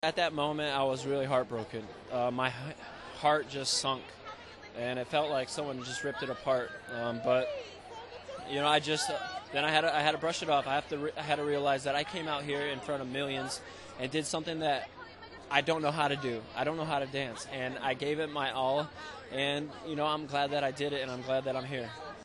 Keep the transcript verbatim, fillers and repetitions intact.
At that moment, I was really heartbroken. Uh, my h- heart just sunk, and it felt like someone just ripped it apart. Um, but you know, I just uh, then I had to, I had to brush it off. I have to re- I had to realize that I came out here in front of millions and did something that I don't know how to do. I don't know how to dance, and I gave it my all. And you know, I'm glad that I did it, and I'm glad that I'm here.